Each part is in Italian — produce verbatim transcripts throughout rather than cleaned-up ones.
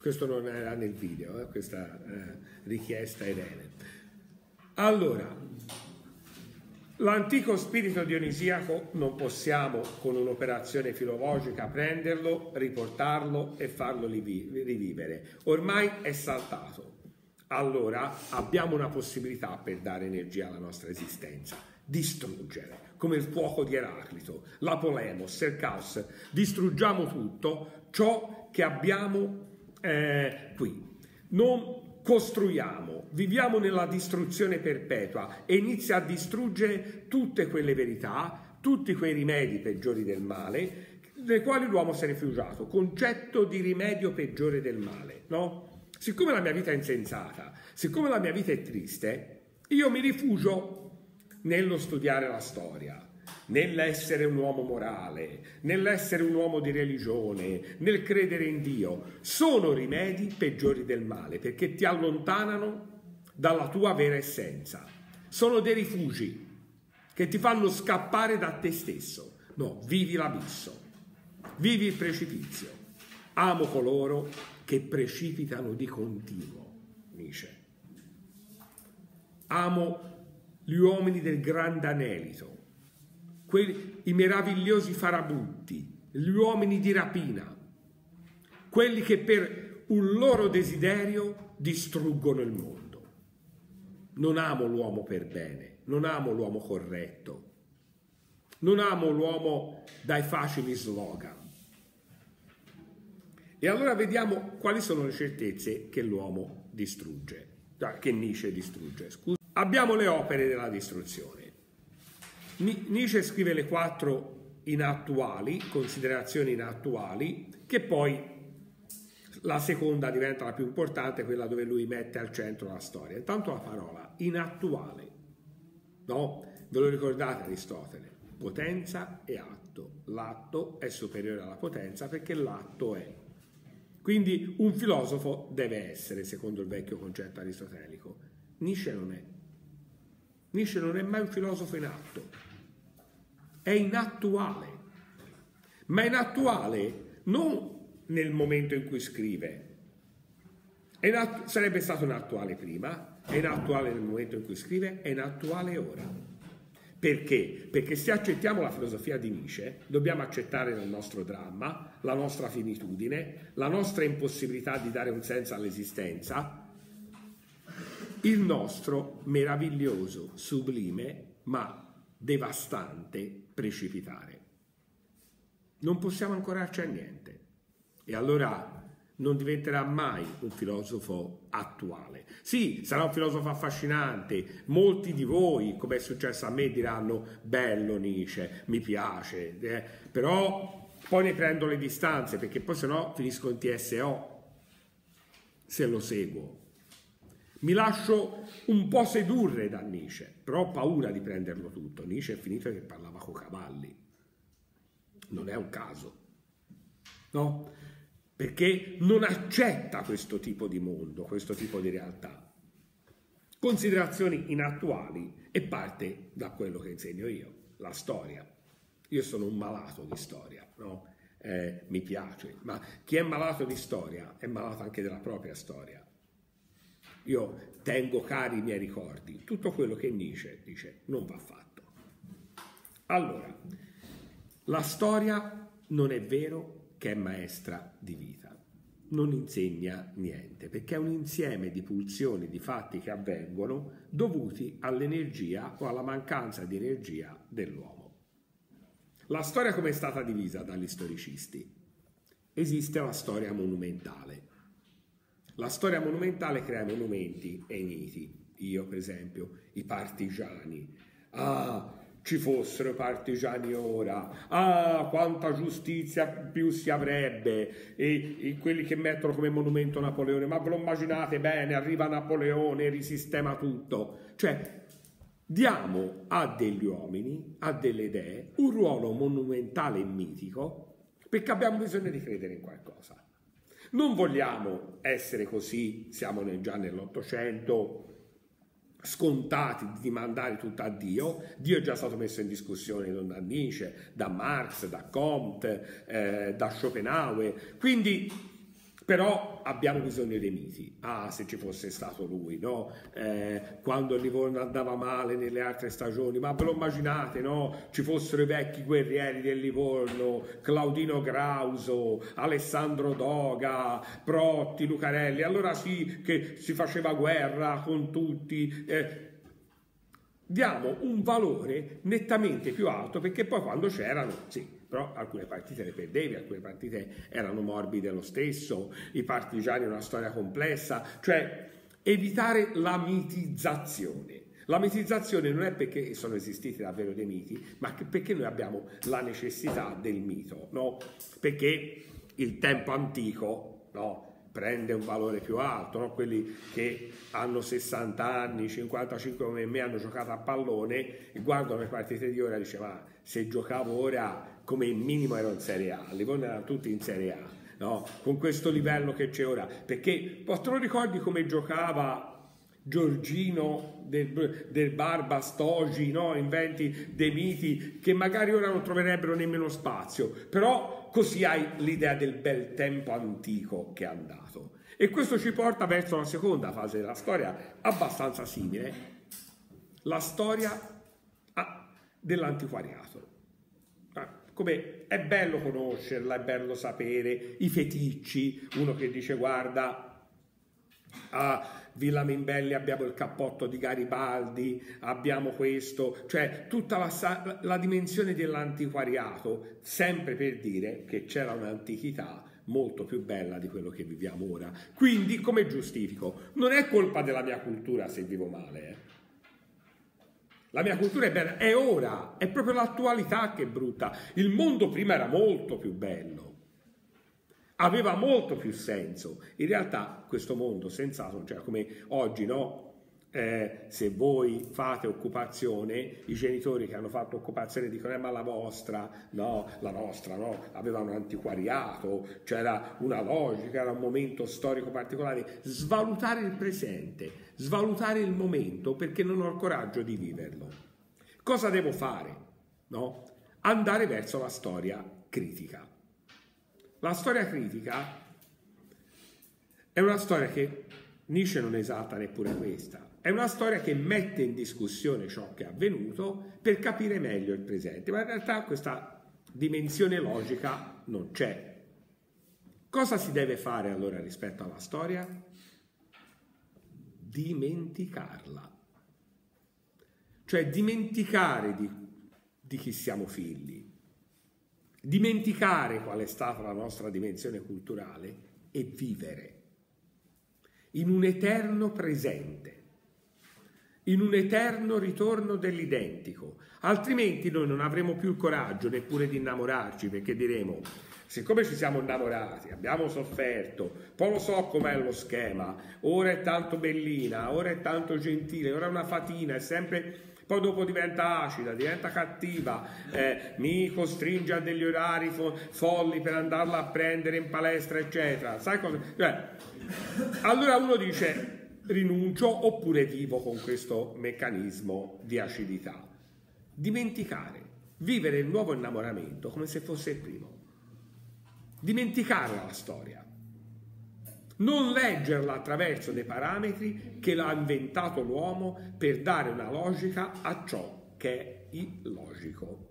questo non era nel video, eh, questa eh, richiesta Irene. Allora, l'antico spirito dionisiaco non possiamo con un'operazione filologica prenderlo, riportarlo e farlo rivivere. Ormai è saltato. Allora abbiamo una possibilità per dare energia alla nostra esistenza: distruggere, come il fuoco di Eraclito, la polemos, il caos. Distruggiamo tutto ciò che abbiamo eh, qui. Non costruiamo, viviamo nella distruzione perpetua e inizia a distruggere tutte quelle verità, tutti quei rimedi peggiori del male, nei quali l'uomo si è rifugiato. Concetto di rimedio peggiore del male, no? Siccome la mia vita è insensata, siccome la mia vita è triste, io mi rifugio nello studiare la storia, nell'essere un uomo morale, nell'essere un uomo di religione, nel credere in Dio. Sono rimedi peggiori del male, perché ti allontanano dalla tua vera essenza. Sono dei rifugi che ti fanno scappare da te stesso. No, vivi l'abisso, vivi il precipizio. Amo coloro che precipitano di continuo, Nietzsche. Amo gli uomini del grande anelito, quelli, i meravigliosi farabutti, gli uomini di rapina, quelli che per un loro desiderio distruggono il mondo. Non amo l'uomo per bene, non amo l'uomo corretto, non amo l'uomo dai facili slogan. E allora vediamo quali sono le certezze che l'uomo distrugge, che Nietzsche distrugge. Scusa. Abbiamo le opere della distruzione. Nietzsche scrive le quattro inattuali, considerazioni inattuali, che poi la seconda diventa la più importante, quella dove lui mette al centro la storia. Intanto la parola inattuale, no? Ve lo ricordate Aristotele? Potenza e atto. L'atto è superiore alla potenza perché l'atto è. Quindi un filosofo deve essere, secondo il vecchio concetto aristotelico. Nietzsche non è. Nietzsche non è mai un filosofo in atto. È inattuale. Ma è inattuale non nel momento in cui scrive. È inattu- sarebbe stato inattuale prima, è inattuale nel momento in cui scrive, è inattuale ora. Perché? Perché se accettiamo la filosofia di Nietzsche, dobbiamo accettare il nostro dramma, la nostra finitudine, la nostra impossibilità di dare un senso all'esistenza, il nostro meraviglioso, sublime, ma devastante precipitare. Non possiamo ancorarci a niente. E allora non diventerà mai un filosofo attuale. Sì, sarà un filosofo affascinante. Molti di voi, come è successo a me, diranno bello Nietzsche, mi piace, eh, però poi ne prendo le distanze, perché poi sennò finisco in T S O se lo seguo. Mi lascio un po' sedurre da Nietzsche, però ho paura di prenderlo tutto. Nietzsche è finito che parlava con cavalli. Non è un caso, no? Perché non accetta questo tipo di mondo, questo tipo di realtà. Considerazioni inattuali e parte da quello che insegno io, la storia. Io sono un malato di storia, no? Eh, mi piace, ma chi è malato di storia è malato anche della propria storia. Io tengo cari i miei ricordi, tutto quello che Nietzsche dice non va fatto. Allora, la storia non è vero che è maestra di vita, non insegna niente, perché è un insieme di pulsioni, di fatti che avvengono dovuti all'energia o alla mancanza di energia dell'uomo. La storia come è stata divisa dagli storicisti? Esiste la storia monumentale. La storia monumentale crea monumenti e miti. Io, per esempio, i partigiani. Ah, ci fossero i partigiani ora. Ah, quanta giustizia più si avrebbe. E, e quelli che mettono come monumento Napoleone. Ma ve lo immaginate bene? Arriva Napoleone e risistema tutto. Cioè, diamo a degli uomini, a delle idee, un ruolo monumentale e mitico perché abbiamo bisogno di credere in qualcosa. Non vogliamo essere così, siamo già nell'Ottocento, scontati di mandare tutto a Dio. Dio è già stato messo in discussione da Nietzsche, da Marx, da Comte, eh, da Schopenhauer. Quindi Però abbiamo bisogno dei miti. Ah, se ci fosse stato lui, no? Eh, quando il Livorno andava male nelle altre stagioni, ma ve lo immaginate, no? Ci fossero i vecchi guerrieri del Livorno, Claudino Grauso, Alessandro Doga, Protti, Lucarelli, allora sì che si faceva guerra con tutti. Eh, diamo un valore nettamente più alto, perché poi quando c'erano, sì, però alcune partite le perdevi, alcune partite erano morbide lo stesso, i partigiani una storia complessa, cioè evitare la mitizzazione. La mitizzazione non è perché sono esistiti davvero dei miti, ma perché noi abbiamo la necessità del mito, no? Perché il tempo antico, no? Prende un valore più alto, no? Quelli che hanno sessanta anni, cinquantacinque come me, hanno giocato a pallone e guardano le partite di ora e dice ma se giocavo ora come minimo ero in Serie A, Livorno erano tutti in Serie A, no? Con questo livello che c'è ora, perché te lo ricordi come giocava Giorgino del, del Barba Stogi, no? Inventi dei miti che magari ora non troverebbero nemmeno spazio, però così hai l'idea del bel tempo antico che è andato. E questo ci porta verso la seconda fase della storia, abbastanza simile, la storia dell'antiquariato. Come è bello conoscerla, è bello sapere i feticci, uno che dice guarda a Villa Membelli abbiamo il cappotto di Garibaldi, abbiamo questo, cioè tutta la, la dimensione dell'antiquariato, sempre per dire che c'era un'antichità molto più bella di quello che viviamo ora. Quindi come giustifico? Non è colpa della mia cultura se vivo male, eh. La mia cultura è bella, è ora, è proprio l'attualità che è brutta. Il mondo prima era molto più bello, aveva molto più senso. In realtà questo mondo sensato, cioè come oggi, no? Eh, se voi fate occupazione, i genitori che hanno fatto occupazione dicono eh, ma la vostra, no, la nostra, no, aveva un antiquariato, c'era una logica, era un momento storico particolare. Svalutare il presente, svalutare il momento perché non ho il coraggio di viverlo. Cosa devo fare? No? Andare verso la storia critica. La storia critica è una storia che Nietzsche non esalta neppure questa, è una storia che mette in discussione ciò che è avvenuto per capire meglio il presente, ma in realtà questa dimensione logica non c'è. Cosa si deve fare allora rispetto alla storia? Dimenticarla. Cioè dimenticare di, di chi siamo figli, dimenticare qual è stata la nostra dimensione culturale e vivere in un eterno presente, in un eterno ritorno dell'identico, altrimenti noi non avremo più il coraggio neppure di innamorarci, perché diremo, siccome ci siamo innamorati, abbiamo sofferto, poi lo so com'è lo schema, ora è tanto bellina, ora è tanto gentile, ora è una fatina, è sempre... poi dopo diventa acida, diventa cattiva, eh, mi costringe a degli orari fo folli per andarla a prendere in palestra, eccetera. Sai cosa? Cioè, allora uno dice rinuncio oppure vivo con questo meccanismo di acidità. Dimenticare, vivere il nuovo innamoramento come se fosse il primo. Dimenticare la storia. Non leggerla attraverso dei parametri che l'ha inventato l'uomo per dare una logica a ciò che è illogico.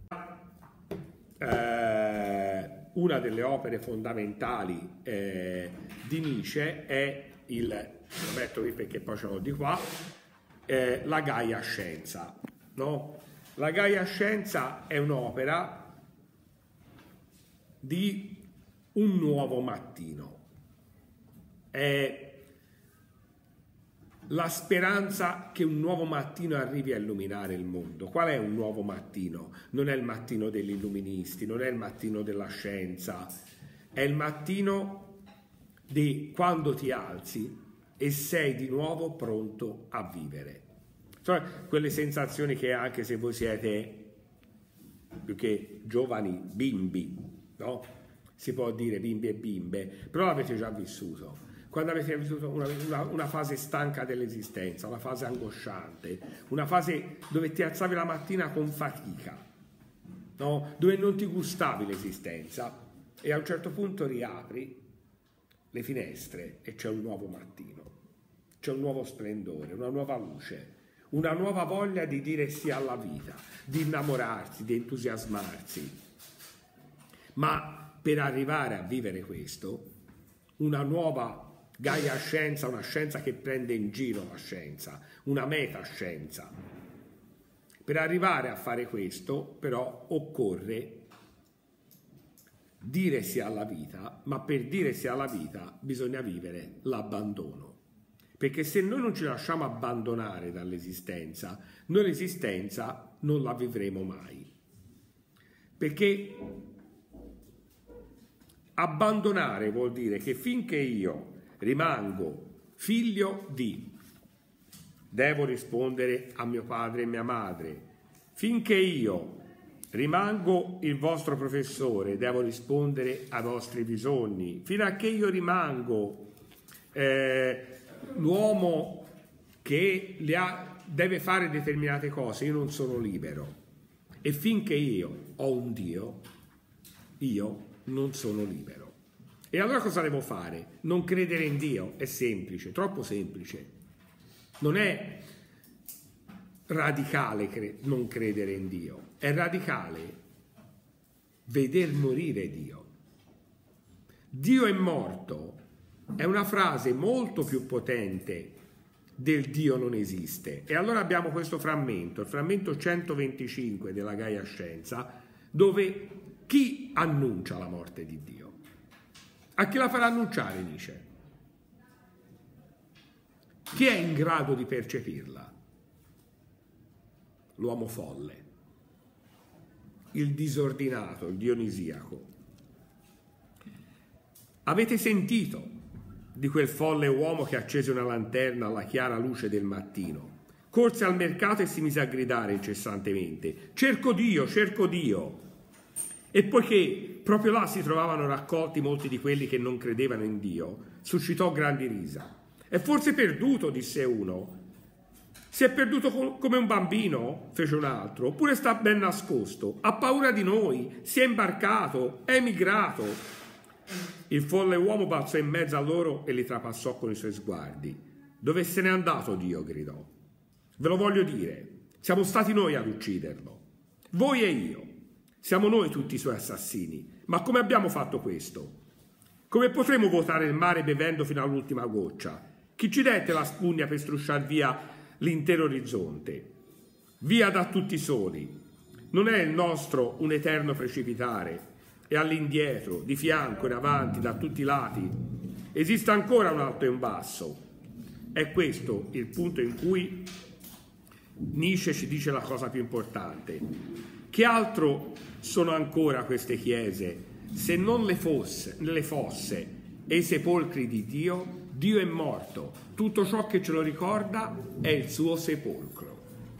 Eh, una delle opere fondamentali eh, di Nietzsche è il, lo metto qui perché poi ce l'ho di qua, eh, la Gaia Scienza, no? La Gaia Scienza è un'opera di un nuovo mattino. È la speranza che un nuovo mattino arrivi a illuminare il mondo. Qual è un nuovo mattino? Non è il mattino degli illuministi, non è il mattino della scienza, è il mattino di quando ti alzi e sei di nuovo pronto a vivere. Cioè, quelle sensazioni che anche se voi siete più che giovani bimbi, no? Si può dire bimbi e bimbe, però l'avete già vissuto. Quando avete vissuto una, una, una fase stanca dell'esistenza, una fase angosciante, una fase dove ti alzavi la mattina con fatica, no? Dove non ti gustavi l'esistenza e a un certo punto riapri le finestre e c'è un nuovo mattino, c'è un nuovo splendore, una nuova luce, una nuova voglia di dire sì alla vita, di innamorarsi, di entusiasmarsi. Ma per arrivare a vivere questo, una nuova Gaia Scienza, una scienza che prende in giro la scienza, una metascienza. Per arrivare a fare questo, però, occorre dire sì alla vita, ma per dire sì alla vita bisogna vivere l'abbandono. Perché se noi non ci lasciamo abbandonare dall'esistenza, noi l'esistenza non la vivremo mai. Perché abbandonare vuol dire che finché io rimango figlio di, devo rispondere a mio padre e mia madre, finché io rimango il vostro professore, devo rispondere ai vostri bisogni, fino a che io rimango eh, l'uomo che le ha, deve fare determinate cose, io non sono libero. E finché io ho un Dio, io non sono libero. E allora cosa devo fare? Non credere in Dio? È semplice, troppo semplice. Non è radicale cre- non credere in Dio, è radicale veder morire Dio. Dio è morto è una frase molto più potente del Dio non esiste. E allora abbiamo questo frammento, il frammento centoventicinque della Gaia Scienza, dove chi annuncia la morte di Dio? A chi la farà annunciare, Nietzsche? Chi è in grado di percepirla? L'uomo folle, il disordinato, il dionisiaco. Avete sentito di quel folle uomo che accese una lanterna alla chiara luce del mattino, corse al mercato e si mise a gridare incessantemente: cerco Dio, cerco Dio. E poiché proprio là si trovavano raccolti molti di quelli che non credevano in Dio, suscitò grandi risa. È forse perduto, disse uno. Si è perduto come un bambino, fece un altro, oppure sta ben nascosto, ha paura di noi, si è imbarcato, è emigrato. Il folle uomo balzò in mezzo a loro e li trapassò con i suoi sguardi. Dove se n'è andato Dio? Gridò. Ve lo voglio dire, siamo stati noi ad ucciderlo, voi e io. Siamo noi tutti i suoi assassini. Ma come abbiamo fatto questo? Come potremo vuotare il mare bevendo fino all'ultima goccia? Chi ci dette la spugna per strusciar via l'intero orizzonte? Via da tutti soli. Non è il nostro un eterno precipitare, e all'indietro, di fianco, in avanti, da tutti i lati. Esiste ancora un alto e un basso. È questo il punto in cui Nietzsche ci dice la cosa più importante. Che altro sono ancora queste chiese se non le fosse, le fosse e i sepolcri di Dio? Dio è morto. Tutto ciò che ce lo ricorda è il suo sepolcro.